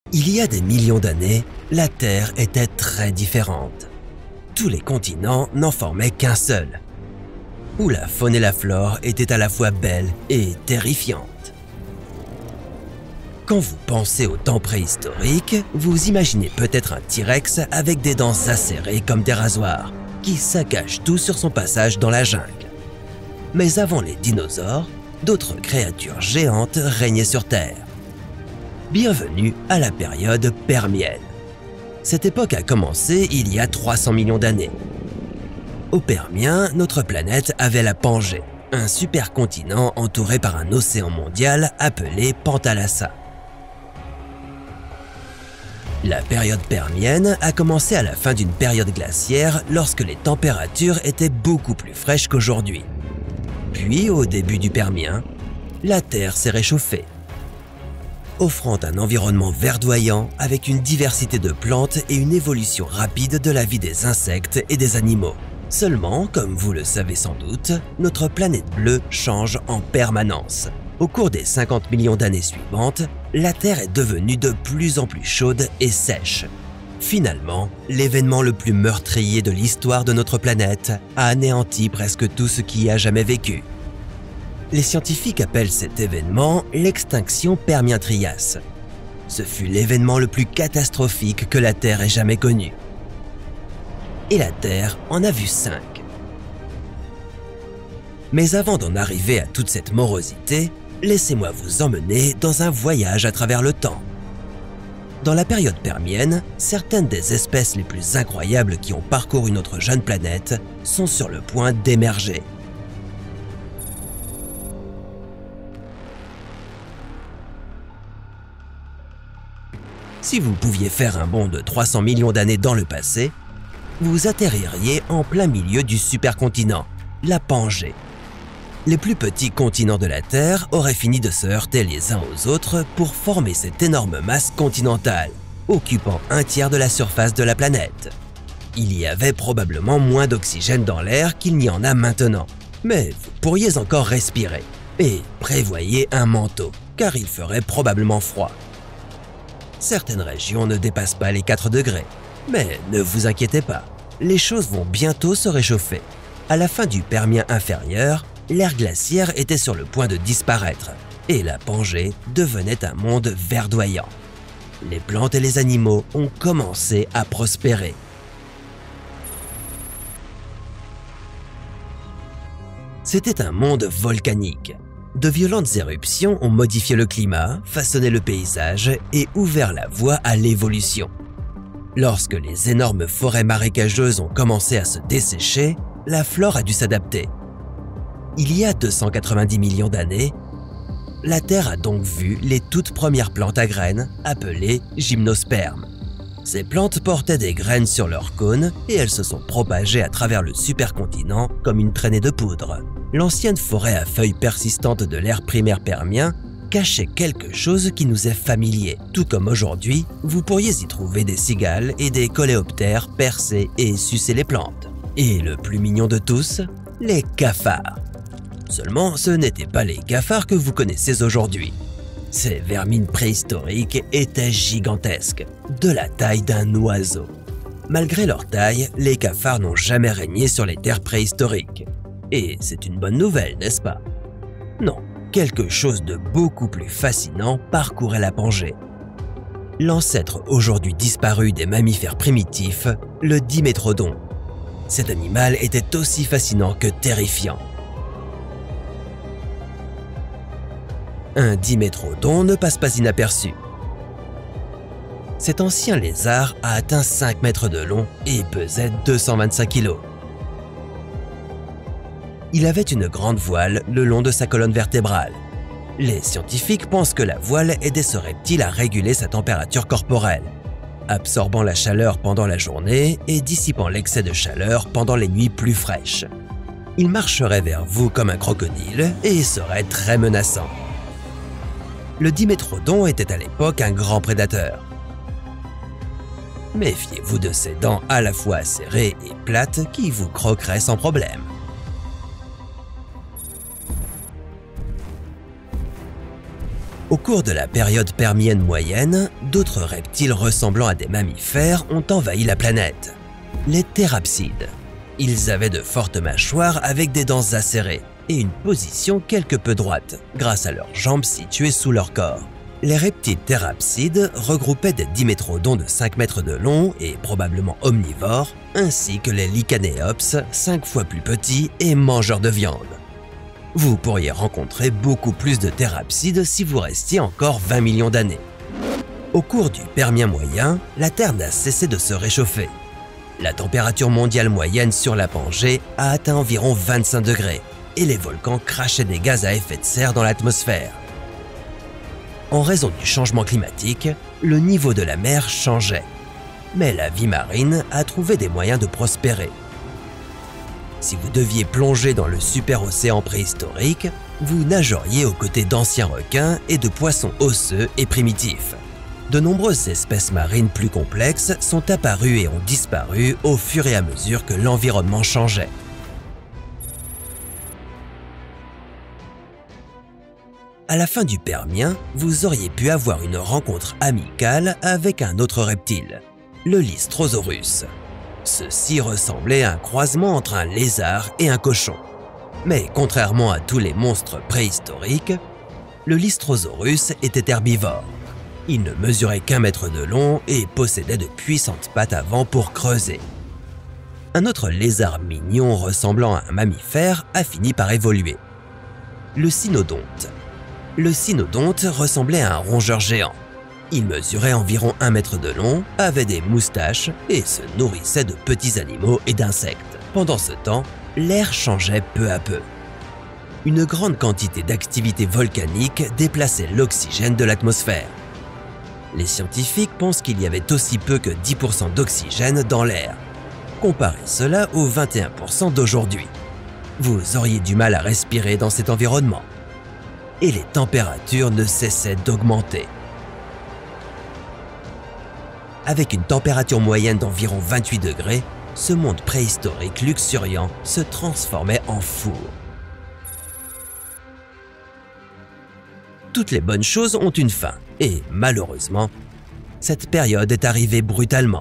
Il y a des millions d'années, la Terre était très différente. Tous les continents n'en formaient qu'un seul, où la faune et la flore étaient à la fois belles et terrifiantes. Quand vous pensez au temps préhistorique, vous imaginez peut-être un T-Rex avec des dents acérées comme des rasoirs, qui saccage tout sur son passage dans la jungle. Mais avant les dinosaures, d'autres créatures géantes régnaient sur Terre. Bienvenue à la période permienne. Cette époque a commencé il y a 300 millions d'années. Au Permien, notre planète avait la Pangée, un supercontinent entouré par un océan mondial appelé Pantalassa. La période permienne a commencé à la fin d'une période glaciaire lorsque les températures étaient beaucoup plus fraîches qu'aujourd'hui. Puis, au début du Permien, la Terre s'est réchauffée, offrant un environnement verdoyant avec une diversité de plantes et une évolution rapide de la vie des insectes et des animaux. Seulement, comme vous le savez sans doute, notre planète bleue change en permanence. Au cours des 50 millions d'années suivantes, la Terre est devenue de plus en plus chaude et sèche. Finalement, l'événement le plus meurtrier de l'histoire de notre planète a anéanti presque tout ce qui y a jamais vécu. Les scientifiques appellent cet événement l'extinction Permien-Trias. Ce fut l'événement le plus catastrophique que la Terre ait jamais connu. Et la Terre en a vu 5. Mais avant d'en arriver à toute cette morosité, laissez-moi vous emmener dans un voyage à travers le temps. Dans la période permienne, certaines des espèces les plus incroyables qui ont parcouru notre jeune planète sont sur le point d'émerger. Si vous pouviez faire un bond de 300 millions d'années dans le passé, vous atterririez en plein milieu du supercontinent, la Pangée. Les plus petits continents de la Terre auraient fini de se heurter les uns aux autres pour former cette énorme masse continentale, occupant un tiers de la surface de la planète. Il y avait probablement moins d'oxygène dans l'air qu'il n'y en a maintenant, mais vous pourriez encore respirer. Et prévoyez un manteau, car il ferait probablement froid. Certaines régions ne dépassent pas les 4 degrés. Mais ne vous inquiétez pas, les choses vont bientôt se réchauffer. À la fin du Permien inférieur, l'ère glaciaire était sur le point de disparaître et la Pangée devenait un monde verdoyant. Les plantes et les animaux ont commencé à prospérer. C'était un monde volcanique. De violentes éruptions ont modifié le climat, façonné le paysage et ouvert la voie à l'évolution. Lorsque les énormes forêts marécageuses ont commencé à se dessécher, la flore a dû s'adapter. Il y a 290 millions d'années, la Terre a donc vu les toutes premières plantes à graines, appelées gymnospermes. Ces plantes portaient des graines sur leur cône et elles se sont propagées à travers le supercontinent comme une traînée de poudre. L'ancienne forêt à feuilles persistantes de l'ère primaire permien cachait quelque chose qui nous est familier. Tout comme aujourd'hui, vous pourriez y trouver des cigales et des coléoptères percer et sucer les plantes. Et le plus mignon de tous, les cafards. Seulement, ce n'étaient pas les cafards que vous connaissez aujourd'hui. Ces vermines préhistoriques étaient gigantesques, de la taille d'un oiseau. Malgré leur taille, les cafards n'ont jamais régné sur les terres préhistoriques. Et c'est une bonne nouvelle, n'est-ce pas? Non, quelque chose de beaucoup plus fascinant parcourait la Pangée. L'ancêtre aujourd'hui disparu des mammifères primitifs, le dimétrodon. Cet animal était aussi fascinant que terrifiant. Un dimétrodon ne passe pas inaperçu. Cet ancien lézard a atteint 5 mètres de long et pesait 225 kg. Il avait une grande voile le long de sa colonne vertébrale. Les scientifiques pensent que la voile aidait ce reptile à réguler sa température corporelle, absorbant la chaleur pendant la journée et dissipant l'excès de chaleur pendant les nuits plus fraîches. Il marcherait vers vous comme un crocodile et serait très menaçant. Le dimétrodon était à l'époque un grand prédateur. Méfiez-vous de ses dents à la fois acérées et plates qui vous croqueraient sans problème. Au cours de la période permienne moyenne, d'autres reptiles ressemblant à des mammifères ont envahi la planète. Les thérapsides. Ils avaient de fortes mâchoires avec des dents acérées et une position quelque peu droite, grâce à leurs jambes situées sous leur corps. Les reptiles thérapsides regroupaient des dimétrodons de 5 mètres de long et probablement omnivores, ainsi que les Lycaneops, 5 fois plus petits et mangeurs de viande. Vous pourriez rencontrer beaucoup plus de thérapsides si vous restiez encore 20 millions d'années. Au cours du Permien moyen, la Terre n'a cessé de se réchauffer. La température mondiale moyenne sur la Pangée a atteint environ 25 degrés et les volcans crachaient des gaz à effet de serre dans l'atmosphère. En raison du changement climatique, le niveau de la mer changeait, mais la vie marine a trouvé des moyens de prospérer. Si vous deviez plonger dans le superocéan préhistorique, vous nageriez aux côtés d'anciens requins et de poissons osseux et primitifs. De nombreuses espèces marines plus complexes sont apparues et ont disparu au fur et à mesure que l'environnement changeait. À la fin du Permien, vous auriez pu avoir une rencontre amicale avec un autre reptile, le Lystrosaurus. Ceci ressemblait à un croisement entre un lézard et un cochon. Mais contrairement à tous les monstres préhistoriques, le Lystrosaurus était herbivore. Il ne mesurait qu'1 mètre de long et possédait de puissantes pattes avant pour creuser. Un autre lézard mignon ressemblant à un mammifère a fini par évoluer, le cynodonte. Le cynodonte ressemblait à un rongeur géant. Il mesurait environ 1 mètre de long, avait des moustaches et se nourrissait de petits animaux et d'insectes. Pendant ce temps, l'air changeait peu à peu. Une grande quantité d'activité volcanique déplaçait l'oxygène de l'atmosphère. Les scientifiques pensent qu'il y avait aussi peu que 10% d'oxygène dans l'air. Comparez cela aux 21% d'aujourd'hui. Vous auriez du mal à respirer dans cet environnement. Et les températures ne cessaient d'augmenter. Avec une température moyenne d'environ 28 degrés, ce monde préhistorique luxuriant se transformait en four. Toutes les bonnes choses ont une fin, et malheureusement, cette période est arrivée brutalement.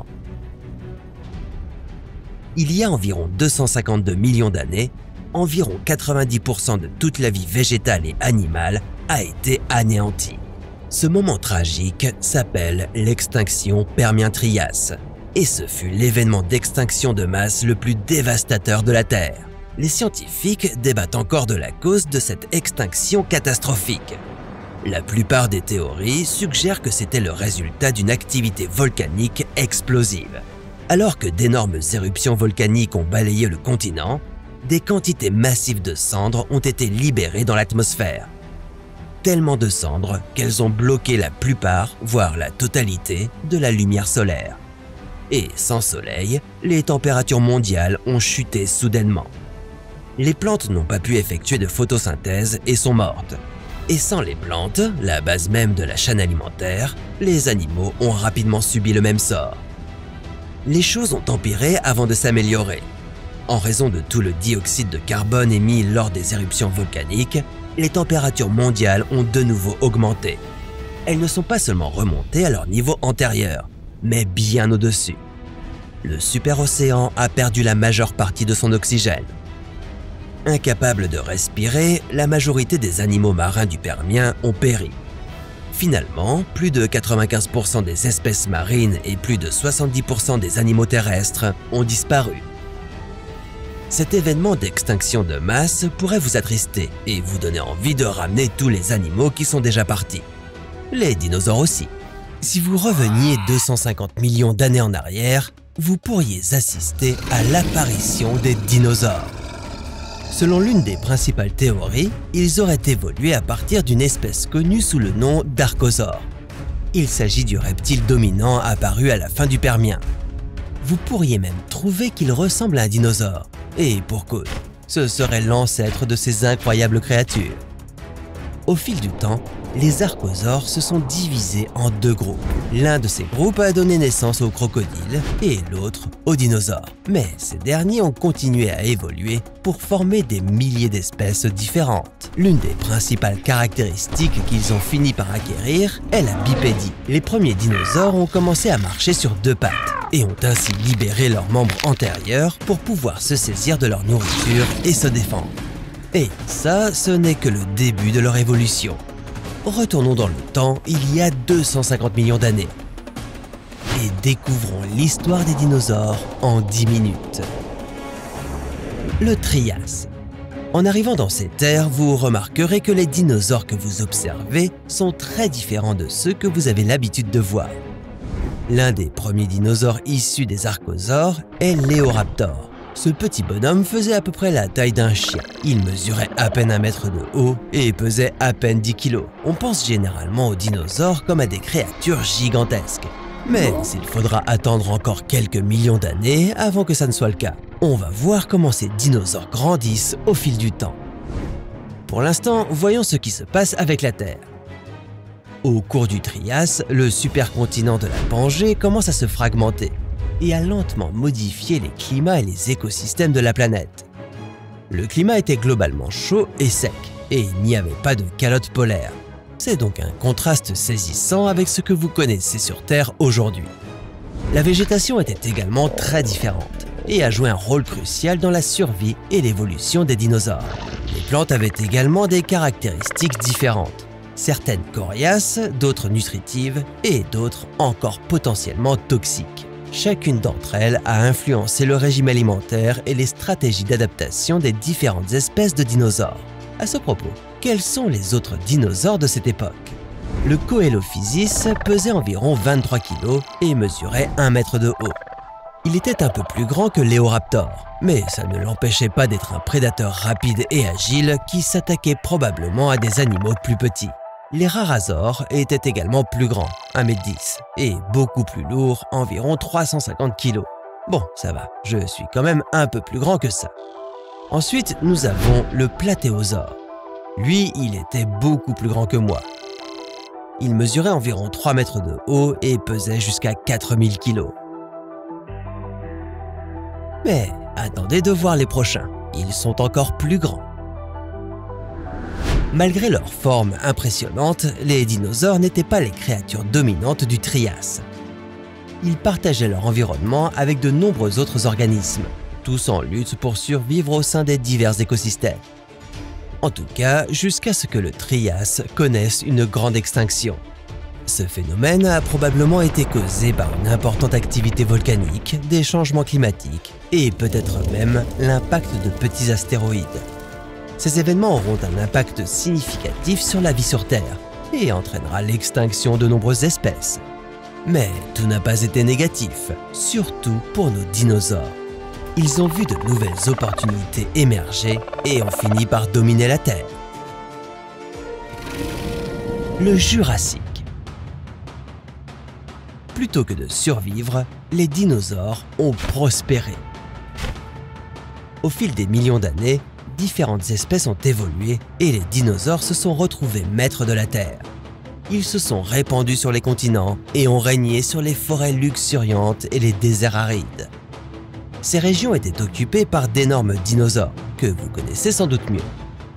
Il y a environ 252 millions d'années, environ 90% de toute la vie végétale et animale a été anéantie. Ce moment tragique s'appelle l'extinction Permien-Trias, et ce fut l'événement d'extinction de masse le plus dévastateur de la Terre. Les scientifiques débattent encore de la cause de cette extinction catastrophique. La plupart des théories suggèrent que c'était le résultat d'une activité volcanique explosive. Alors que d'énormes éruptions volcaniques ont balayé le continent, des quantités massives de cendres ont été libérées dans l'atmosphère. Tellement de cendres qu'elles ont bloqué la plupart, voire la totalité, de la lumière solaire. Et sans soleil, les températures mondiales ont chuté soudainement. Les plantes n'ont pas pu effectuer de photosynthèse et sont mortes. Et sans les plantes, la base même de la chaîne alimentaire, les animaux ont rapidement subi le même sort. Les choses ont empiré avant de s'améliorer. En raison de tout le dioxyde de carbone émis lors des éruptions volcaniques, les températures mondiales ont de nouveau augmenté. Elles ne sont pas seulement remontées à leur niveau antérieur, mais bien au-dessus. Le superocéan a perdu la majeure partie de son oxygène. Incapables de respirer, la majorité des animaux marins du Permien ont péri. Finalement, plus de 95% des espèces marines et plus de 70% des animaux terrestres ont disparu. Cet événement d'extinction de masse pourrait vous attrister et vous donner envie de ramener tous les animaux qui sont déjà partis. Les dinosaures aussi. Si vous reveniez 250 millions d'années en arrière, vous pourriez assister à l'apparition des dinosaures. Selon l'une des principales théories, ils auraient évolué à partir d'une espèce connue sous le nom d'archosaure. Il s'agit du reptile dominant apparu à la fin du Permien. Vous pourriez même trouver qu'il ressemble à un dinosaure. Et pour cause, ce serait l'ancêtre de ces incroyables créatures. Au fil du temps, les archosaures se sont divisés en deux groupes. L'un de ces groupes a donné naissance aux crocodiles et l'autre aux dinosaures. Mais ces derniers ont continué à évoluer pour former des milliers d'espèces différentes. L'une des principales caractéristiques qu'ils ont fini par acquérir est la bipédie. Les premiers dinosaures ont commencé à marcher sur deux pattes et ont ainsi libéré leurs membres antérieurs pour pouvoir se saisir de leur nourriture et se défendre. Et ça, ce n'est que le début de leur évolution. Retournons dans le temps, il y a 250 millions d'années. Et découvrons l'histoire des dinosaures en 10 minutes. Le Trias. En arrivant dans ces terres, vous remarquerez que les dinosaures que vous observez sont très différents de ceux que vous avez l'habitude de voir. L'un des premiers dinosaures issus des archosaures est l'Éoraptor. Ce petit bonhomme faisait à peu près la taille d'un chien. Il mesurait à peine 1 mètre de haut et pesait à peine 10 kilos. On pense généralement aux dinosaures comme à des créatures gigantesques. Mais il faudra attendre encore quelques millions d'années avant que ça ne soit le cas. On va voir comment ces dinosaures grandissent au fil du temps. Pour l'instant, voyons ce qui se passe avec la Terre. Au cours du Trias, le supercontinent de la Pangée commence à se fragmenter et à lentement modifier les climats et les écosystèmes de la planète. Le climat était globalement chaud et sec, et il n'y avait pas de calotte polaire. C'est donc un contraste saisissant avec ce que vous connaissez sur Terre aujourd'hui. La végétation était également très différente, et a joué un rôle crucial dans la survie et l'évolution des dinosaures. Les plantes avaient également des caractéristiques différentes, certaines coriaces, d'autres nutritives, et d'autres encore potentiellement toxiques. Chacune d'entre elles a influencé le régime alimentaire et les stratégies d'adaptation des différentes espèces de dinosaures. À ce propos, quels sont les autres dinosaures de cette époque? Le Coelophysis pesait environ 23 kg et mesurait 1 mètre de haut. Il était un peu plus grand que l'Éoraptor, mais ça ne l'empêchait pas d'être un prédateur rapide et agile qui s'attaquait probablement à des animaux plus petits. Les Rarasaures étaient également plus grands, 1,10 m, et beaucoup plus lourds, environ 350 kg. Bon, ça va, je suis quand même un peu plus grand que ça. Ensuite, nous avons le Platéosaure. Lui, il était beaucoup plus grand que moi. Il mesurait environ 3 mètres de haut et pesait jusqu'à 4000 kg. Mais attendez de voir les prochains, ils sont encore plus grands. Malgré leur forme impressionnante, les dinosaures n'étaient pas les créatures dominantes du Trias. Ils partageaient leur environnement avec de nombreux autres organismes, tous en lutte pour survivre au sein des divers écosystèmes. En tout cas, jusqu'à ce que le Trias connaisse une grande extinction. Ce phénomène a probablement été causé par une importante activité volcanique, des changements climatiques et peut-être même l'impact de petits astéroïdes. Ces événements auront un impact significatif sur la vie sur Terre et entraînera l'extinction de nombreuses espèces. Mais tout n'a pas été négatif, surtout pour nos dinosaures. Ils ont vu de nouvelles opportunités émerger et ont fini par dominer la Terre. Le Jurassique. Plutôt que de survivre, les dinosaures ont prospéré. Au fil des millions d'années, différentes espèces ont évolué et les dinosaures se sont retrouvés maîtres de la Terre. Ils se sont répandus sur les continents et ont régné sur les forêts luxuriantes et les déserts arides. Ces régions étaient occupées par d'énormes dinosaures, que vous connaissez sans doute mieux.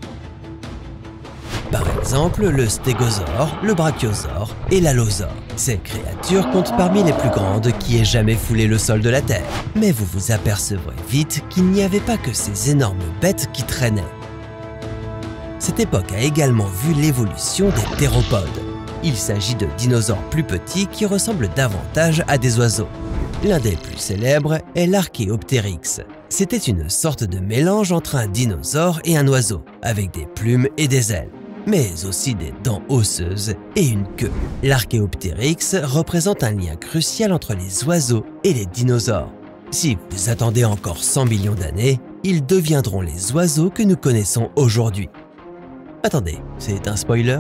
Par exemple, le stégosaure, le brachiosaure et l'allosaure. Ces créatures comptent parmi les plus grandes qui aient jamais foulé le sol de la Terre. Mais vous vous apercevrez vite qu'il n'y avait pas que ces énormes bêtes qui traînaient. Cette époque a également vu l'évolution des théropodes. Il s'agit de dinosaures plus petits qui ressemblent davantage à des oiseaux. L'un des plus célèbres est l'Archéoptérix. C'était une sorte de mélange entre un dinosaure et un oiseau, avec des plumes et des ailes, mais aussi des dents osseuses et une queue. L'Archéoptérix représente un lien crucial entre les oiseaux et les dinosaures. Si vous attendez encore 100 millions d'années, ils deviendront les oiseaux que nous connaissons aujourd'hui. Attendez, c'est un spoiler?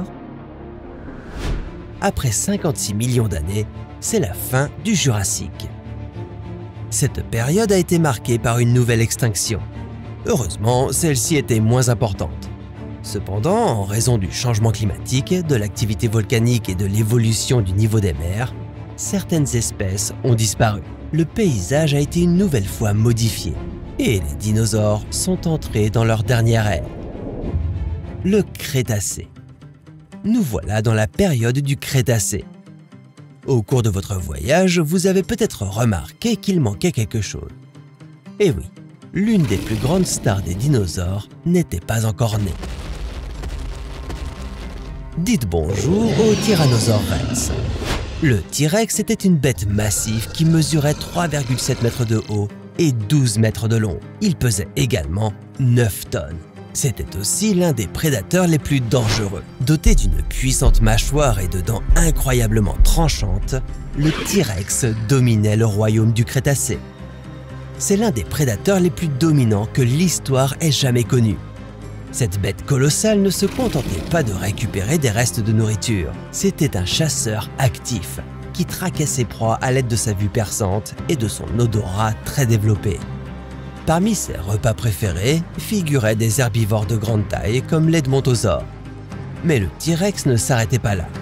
Après 56 millions d'années, c'est la fin du Jurassique. Cette période a été marquée par une nouvelle extinction. Heureusement, celle-ci était moins importante. Cependant, en raison du changement climatique, de l'activité volcanique et de l'évolution du niveau des mers, certaines espèces ont disparu. Le paysage a été une nouvelle fois modifié et les dinosaures sont entrés dans leur dernière ère. Le Crétacé. Nous voilà dans la période du Crétacé. Au cours de votre voyage, vous avez peut-être remarqué qu'il manquait quelque chose. Eh oui, l'une des plus grandes stars des dinosaures n'était pas encore née. Dites bonjour au Tyrannosaure Rex. Le T-Rex était une bête massive qui mesurait 3,7 mètres de haut et 12 mètres de long. Il pesait également 9 tonnes. C'était aussi l'un des prédateurs les plus dangereux. Doté d'une puissante mâchoire et de dents incroyablement tranchantes, le T-Rex dominait le royaume du Crétacé. C'est l'un des prédateurs les plus dominants que l'histoire ait jamais connu. Cette bête colossale ne se contentait pas de récupérer des restes de nourriture. C'était un chasseur actif qui traquait ses proies à l'aide de sa vue perçante et de son odorat très développé. Parmi ses repas préférés figuraient des herbivores de grande taille comme l'Edmontosaure. Mais le T-Rex ne s'arrêtait pas là.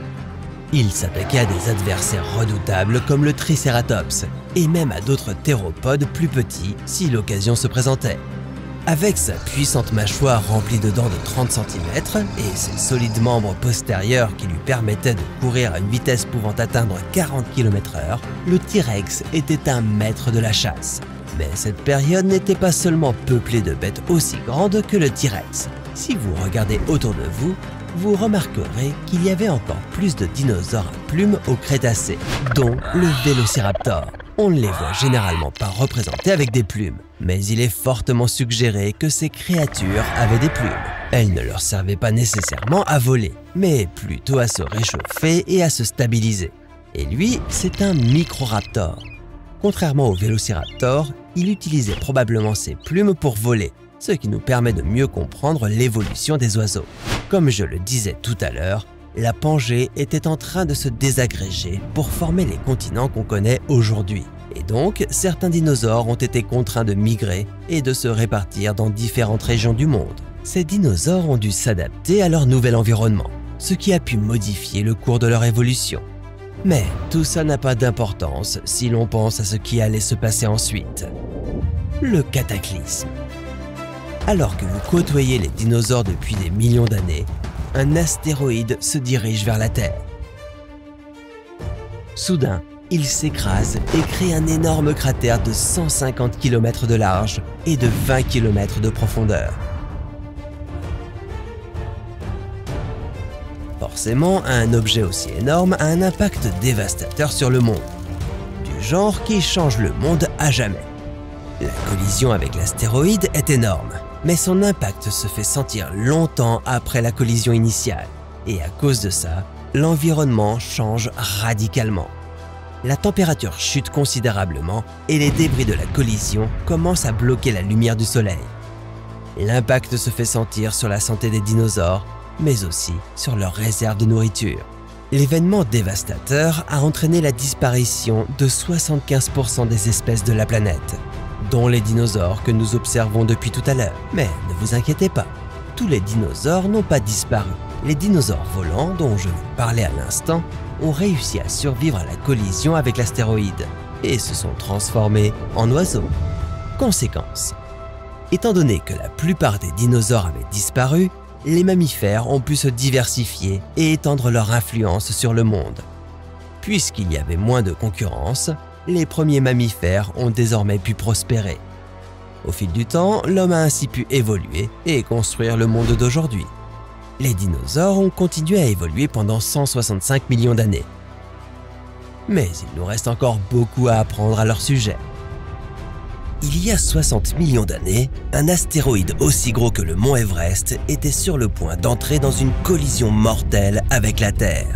Il s'attaquait à des adversaires redoutables comme le Triceratops et même à d'autres théropodes plus petits si l'occasion se présentait. Avec sa puissante mâchoire remplie de dents de 30 cm et ses solides membres postérieurs qui lui permettaient de courir à une vitesse pouvant atteindre 40 km/h, le T-Rex était un maître de la chasse. Mais cette période n'était pas seulement peuplée de bêtes aussi grandes que le T-Rex. Si vous regardez autour de vous, vous remarquerez qu'il y avait encore plus de dinosaures à plumes au Crétacé, dont le Vélociraptor. On ne les voit généralement pas représentés avec des plumes, mais il est fortement suggéré que ces créatures avaient des plumes. Elles ne leur servaient pas nécessairement à voler, mais plutôt à se réchauffer et à se stabiliser. Et lui, c'est un Microraptor. Contrairement au Vélociraptor, il utilisait probablement ses plumes pour voler, ce qui nous permet de mieux comprendre l'évolution des oiseaux. Comme je le disais tout à l'heure, la Pangée était en train de se désagréger pour former les continents qu'on connaît aujourd'hui. Et donc, certains dinosaures ont été contraints de migrer et de se répartir dans différentes régions du monde. Ces dinosaures ont dû s'adapter à leur nouvel environnement, ce qui a pu modifier le cours de leur évolution. Mais tout ça n'a pas d'importance si l'on pense à ce qui allait se passer ensuite. Le cataclysme. Alors que vous côtoyez les dinosaures depuis des millions d'années, un astéroïde se dirige vers la Terre. Soudain, il s'écrase et crée un énorme cratère de 150 km de large et de 20 km de profondeur. Forcément, un objet aussi énorme a un impact dévastateur sur le monde, du genre qui change le monde à jamais. La collision avec l'astéroïde est énorme, mais son impact se fait sentir longtemps après la collision initiale. Et à cause de ça, l'environnement change radicalement. La température chute considérablement et les débris de la collision commencent à bloquer la lumière du soleil. L'impact se fait sentir sur la santé des dinosaures, mais aussi sur leurs réserves de nourriture. L'événement dévastateur a entraîné la disparition de 75% des espèces de la planète, dont les dinosaures que nous observons depuis tout à l'heure. Mais ne vous inquiétez pas, tous les dinosaures n'ont pas disparu. Les dinosaures volants dont je vous parlais à l'instant ont réussi à survivre à la collision avec l'astéroïde et se sont transformés en oiseaux. Conséquence. Étant donné que la plupart des dinosaures avaient disparu, les mammifères ont pu se diversifier et étendre leur influence sur le monde. Puisqu'il y avait moins de concurrence, les premiers mammifères ont désormais pu prospérer. Au fil du temps, l'homme a ainsi pu évoluer et construire le monde d'aujourd'hui. Les dinosaures ont continué à évoluer pendant 165 millions d'années. Mais il nous reste encore beaucoup à apprendre à leur sujet. Il y a 60 millions d'années, un astéroïde aussi gros que le mont Everest était sur le point d'entrer dans une collision mortelle avec la Terre.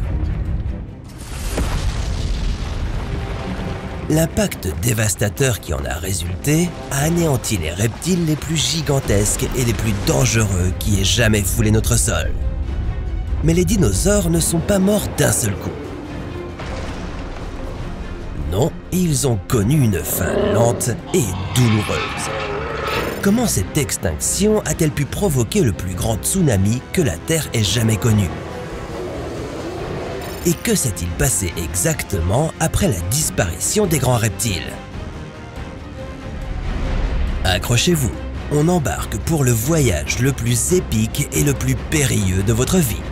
L'impact dévastateur qui en a résulté a anéanti les reptiles les plus gigantesques et les plus dangereux qui aient jamais foulé notre sol. Mais les dinosaures ne sont pas morts d'un seul coup. Non, ils ont connu une fin lente et douloureuse. Comment cette extinction a-t-elle pu provoquer le plus grand tsunami que la Terre ait jamais connu? Et que s'est-il passé exactement après la disparition des grands reptiles? Accrochez-vous, on embarque pour le voyage le plus épique et le plus périlleux de votre vie.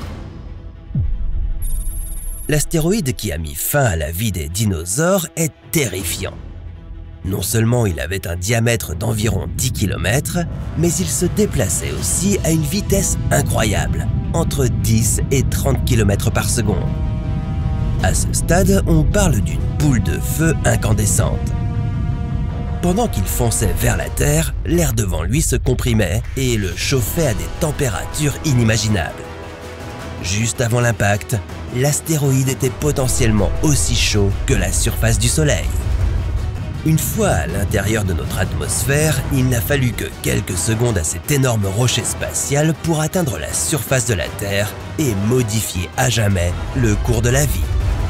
L'astéroïde qui a mis fin à la vie des dinosaures est terrifiant. Non seulement il avait un diamètre d'environ 10 km, mais il se déplaçait aussi à une vitesse incroyable, entre 10 et 30 km par seconde. À ce stade, on parle d'une boule de feu incandescente. Pendant qu'il fonçait vers la Terre, l'air devant lui se comprimait et le chauffait à des températures inimaginables. Juste avant l'impact, l'astéroïde était potentiellement aussi chaud que la surface du Soleil. Une fois à l'intérieur de notre atmosphère, il n'a fallu que quelques secondes à cet énorme rocher spatial pour atteindre la surface de la Terre et modifier à jamais le cours de la vie.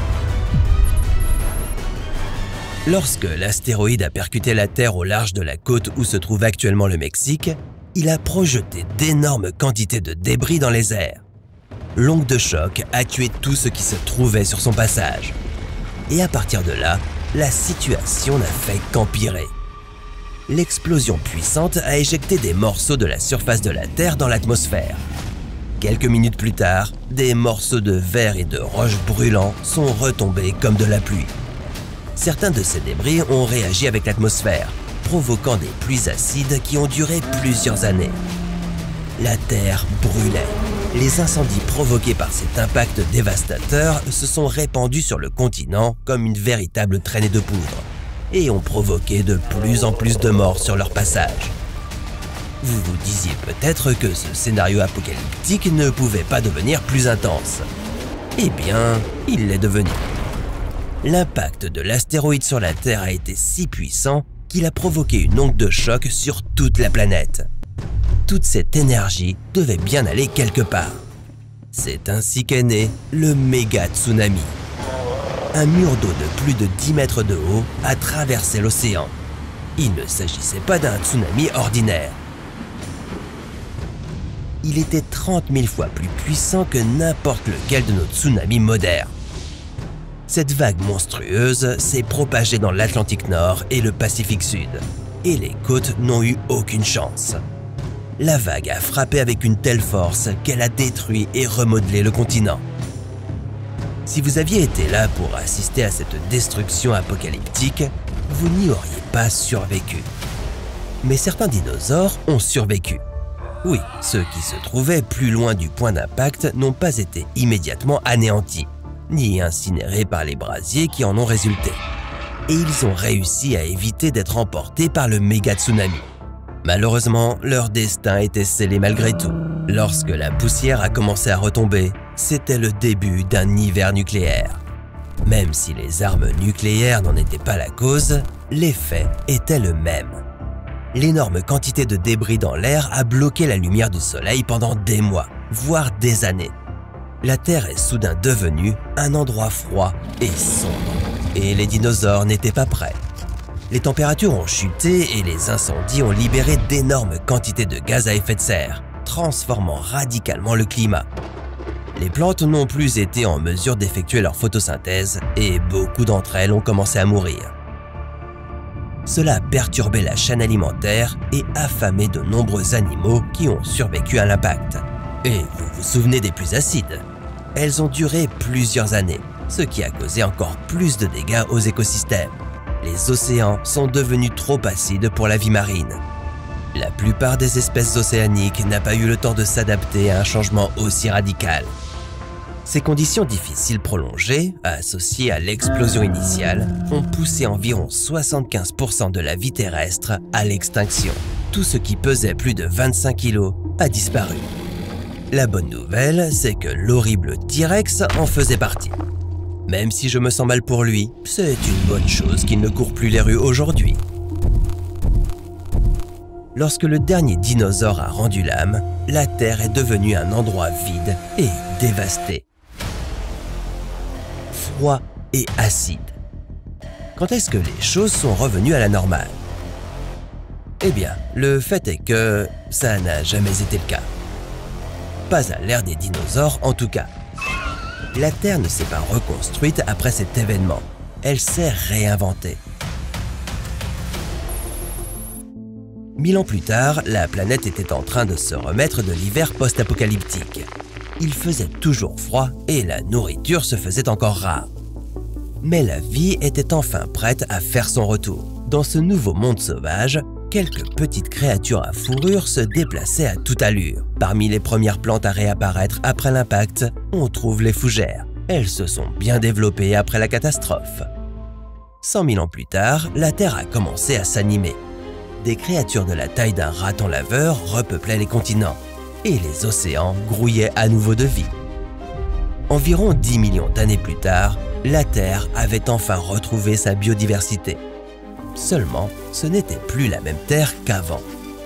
Lorsque l'astéroïde a percuté la Terre au large de la côte où se trouve actuellement le Mexique, il a projeté d'énormes quantités de débris dans les airs. L'onde de choc a tué tout ce qui se trouvait sur son passage. Et à partir de là, la situation n'a fait qu'empirer. L'explosion puissante a éjecté des morceaux de la surface de la Terre dans l'atmosphère. Quelques minutes plus tard, des morceaux de verre et de roches brûlants sont retombés comme de la pluie. Certains de ces débris ont réagi avec l'atmosphère, provoquant des pluies acides qui ont duré plusieurs années. La Terre brûlait. Les incendies provoqués par cet impact dévastateur se sont répandus sur le continent comme une véritable traînée de poudre et ont provoqué de plus en plus de morts sur leur passage. Vous vous disiez peut-être que ce scénario apocalyptique ne pouvait pas devenir plus intense. Eh bien, il l'est devenu. L'impact de l'astéroïde sur la Terre a été si puissant qu'il a provoqué une onde de choc sur toute la planète. Toute cette énergie devait bien aller quelque part. C'est ainsi qu'est né le méga tsunami. Un mur d'eau de plus de 10 mètres de haut a traversé l'océan. Il ne s'agissait pas d'un tsunami ordinaire. Il était 30 000 fois plus puissant que n'importe lequel de nos tsunamis modernes. Cette vague monstrueuse s'est propagée dans l'Atlantique Nord et le Pacifique Sud, et les côtes n'ont eu aucune chance. La vague a frappé avec une telle force qu'elle a détruit et remodelé le continent. Si vous aviez été là pour assister à cette destruction apocalyptique, vous n'y auriez pas survécu. Mais certains dinosaures ont survécu. Oui, ceux qui se trouvaient plus loin du point d'impact n'ont pas été immédiatement anéantis, ni incinérés par les brasiers qui en ont résulté. Et ils ont réussi à éviter d'être emportés par le méga tsunami. Malheureusement, leur destin était scellé malgré tout. Lorsque la poussière a commencé à retomber, c'était le début d'un hiver nucléaire. Même si les armes nucléaires n'en étaient pas la cause, l'effet était le même. L'énorme quantité de débris dans l'air a bloqué la lumière du soleil pendant des mois, voire des années. La Terre est soudain devenue un endroit froid et sombre. Et les dinosaures n'étaient pas prêts. Les températures ont chuté et les incendies ont libéré d'énormes quantités de gaz à effet de serre, transformant radicalement le climat. Les plantes n'ont plus été en mesure d'effectuer leur photosynthèse et beaucoup d'entre elles ont commencé à mourir. Cela a perturbé la chaîne alimentaire et affamé de nombreux animaux qui ont survécu à l'impact. Et vous vous souvenez des pluies acides? Elles ont duré plusieurs années, ce qui a causé encore plus de dégâts aux écosystèmes. Les océans sont devenus trop acides pour la vie marine. La plupart des espèces océaniques n'ont pas eu le temps de s'adapter à un changement aussi radical. Ces conditions difficiles prolongées, associées à l'explosion initiale, ont poussé environ 75% de la vie terrestre à l'extinction. Tout ce qui pesait plus de 25 kg a disparu. La bonne nouvelle, c'est que l'horrible T-Rex en faisait partie. Même si je me sens mal pour lui, c'est une bonne chose qu'il ne court plus les rues aujourd'hui. Lorsque le dernier dinosaure a rendu l'âme, la Terre est devenue un endroit vide et dévasté. Froid et acide. Quand est-ce que les choses sont revenues à la normale? Eh bien, le fait est que ça n'a jamais été le cas. Pas à l'ère des dinosaures en tout cas. La Terre ne s'est pas reconstruite après cet événement. Elle s'est réinventée. 1000 ans plus tard, la planète était en train de se remettre de l'hiver post-apocalyptique. Il faisait toujours froid et la nourriture se faisait encore rare. Mais la vie était enfin prête à faire son retour. Dans ce nouveau monde sauvage, quelques petites créatures à fourrure se déplaçaient à toute allure. Parmi les premières plantes à réapparaître après l'impact, on trouve les fougères. Elles se sont bien développées après la catastrophe. 100 000 ans plus tard, la Terre a commencé à s'animer. Des créatures de la taille d'un raton laveur repeuplaient les continents et les océans grouillaient à nouveau de vie. Environ 10 millions d'années plus tard, la Terre avait enfin retrouvé sa biodiversité. Seulement, ce n'était plus la même Terre qu'avant.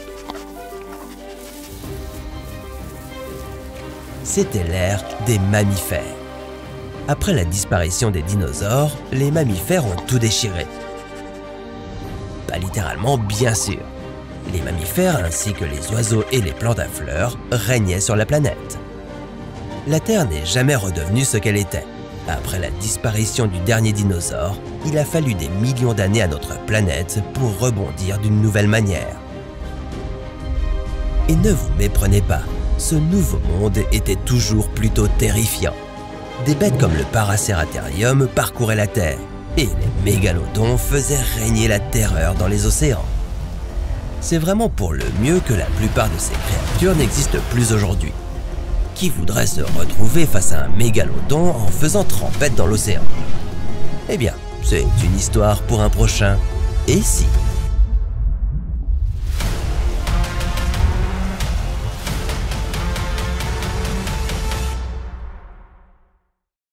C'était l'ère des mammifères. Après la disparition des dinosaures, les mammifères ont tout déchiré. Pas littéralement, bien sûr. Les mammifères ainsi que les oiseaux et les plantes à fleurs régnaient sur la planète. La Terre n'est jamais redevenue ce qu'elle était. Après la disparition du dernier dinosaure, il a fallu des millions d'années à notre planète pour rebondir d'une nouvelle manière. Et ne vous méprenez pas, ce nouveau monde était toujours plutôt terrifiant. Des bêtes comme le Paraceratherium parcouraient la Terre, et les mégalodons faisaient régner la terreur dans les océans. C'est vraiment pour le mieux que la plupart de ces créatures n'existent plus aujourd'hui. Qui voudrait se retrouver face à un mégalodon en faisant trempette dans l'océan? Eh bien, c'est une histoire pour un prochain « Et si ».